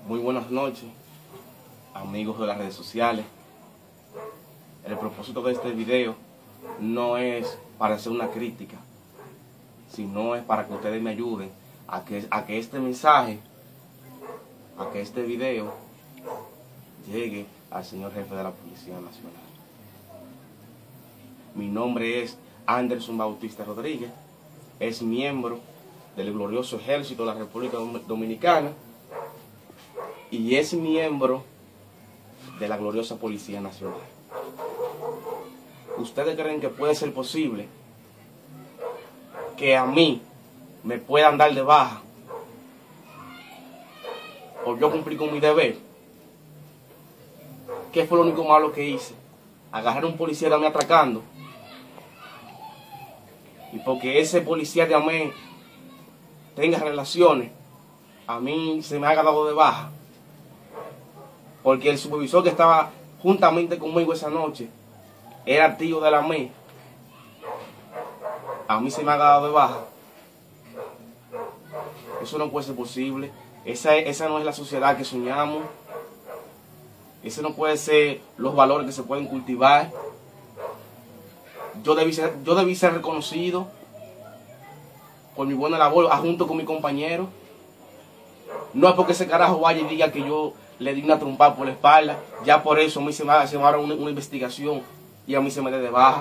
Muy buenas noches, amigos de las redes sociales. El propósito de este video no es para hacer una crítica, sino es para que ustedes me ayuden a que este mensaje, a que este video llegue al señor jefe de la Policía Nacional. Mi nombre es Anderson Bautista Rodríguez, es miembro del glorioso Ejército de la República Dominicana y es miembro de la gloriosa Policía Nacional. ¿Ustedes creen que puede ser posible que a mí me puedan dar de baja por yo cumplir con mi deber? ¿Qué fue lo único malo que hice? Agarrar a un policía de mí atracando. Y porque ese policía de mí tenga relaciones, a mí se me ha dado de baja. Porque el supervisor que estaba juntamente conmigo esa noche era tío de la ME. A mí se me ha dado de baja. Eso no puede ser posible. Esa no es la sociedad que soñamos. Ese no puede ser los valores que se pueden cultivar. Yo debí ser reconocido por mi buena labor junto con mi compañero. No es porque ese carajo vaya y diga que yo le di una trompada por la espalda, ya por eso a mí se me haga una investigación y a mí se me dé de baja.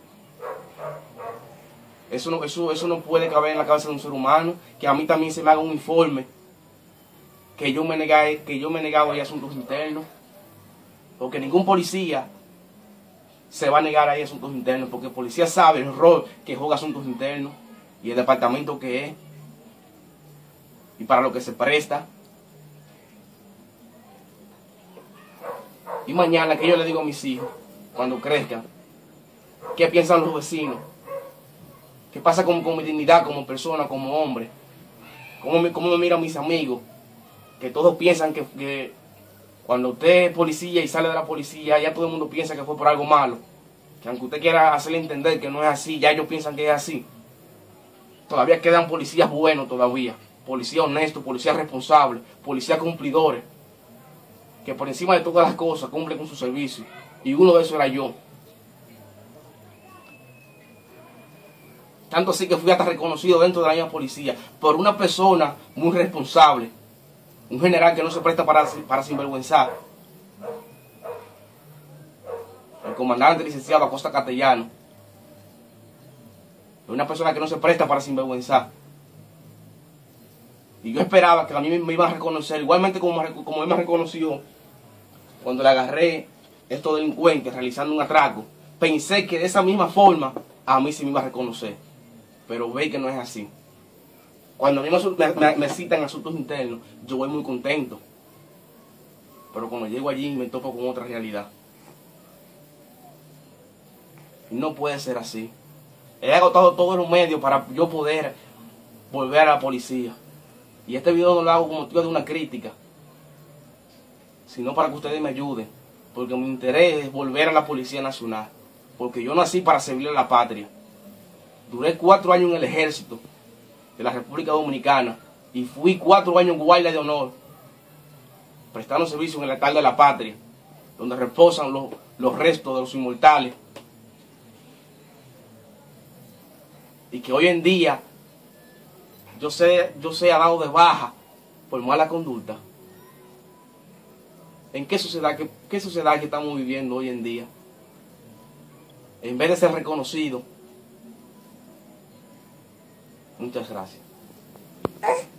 Eso no puede caber en la cabeza de un ser humano, que a mí también se me haga un informe, que yo me negaba a ir a asuntos internos, porque ningún policía se va a negar a ir a asuntos internos, porque el policía sabe el rol que juega asuntos internos y el departamento que es, y para lo que se presta. Y mañana que yo le digo a mis hijos, cuando crezcan, ¿qué piensan los vecinos? ¿Qué pasa con mi dignidad como persona, como hombre? ¿Cómo me miran mis amigos? Que todos piensan que cuando usted es policía y sale de la policía, ya todo el mundo piensa que fue por algo malo. Que aunque usted quiera hacerle entender que no es así, ya ellos piensan que es así. Todavía quedan policías buenos todavía. Policías honestos, policías responsables, policías cumplidores. Que por encima de todas las cosas cumplen con su servicio. Y uno de esos era yo. Tanto así que fui hasta reconocido dentro de la misma policía por una persona muy responsable. Un general que no se presta para sinvergüenzar. El comandante licenciado Acosta Castellano. Una persona que no se presta para sinvergüenzar. Y yo esperaba que a mí me iban a reconocer, igualmente como él me reconoció cuando le agarré a estos delincuentes realizando un atraco. Pensé que de esa misma forma a mí se me iba a reconocer. Pero ve que no es así. Cuando a mí me citan asuntos internos, yo voy muy contento. Pero cuando llego allí me topo con otra realidad. Y no puede ser así. He agotado todos los medios para yo poder volver a la policía. Y este video no lo hago como motivo de una crítica, sino para que ustedes me ayuden. Porque mi interés es volver a la Policía Nacional. Porque yo nací para servirle a la patria. Duré 4 años en el Ejército de la República Dominicana y fui 4 años guardia de honor, prestando servicio en el altar de la patria, donde reposan los restos de los inmortales. Y que hoy en día yo sea dado de baja por mala conducta. ¿En qué sociedad que estamos viviendo hoy en día? En vez de ser reconocido. Muchas gracias.